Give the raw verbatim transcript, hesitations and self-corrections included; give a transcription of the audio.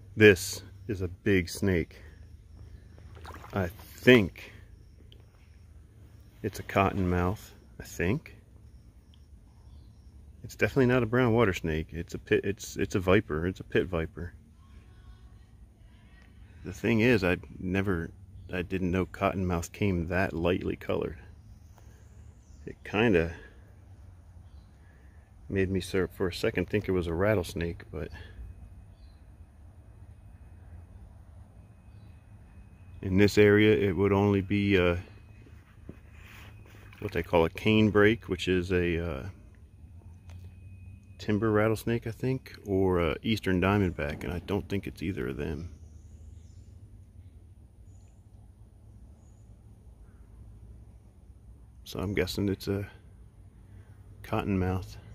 This is a big snake. I think it's a cottonmouth. I think it's definitely not a brown water snake. It's a pit. It's it's a viper. It's a pit viper. The thing is, I never, I didn't know cottonmouth came that lightly colored. It kind of made me, sir, for a second think it was a rattlesnake, but in this area it would only be uh, what they call a canebrake, which is a uh, timber rattlesnake, I think, or a eastern diamondback, and I don't think it's either of them. So I'm guessing it's a cottonmouth.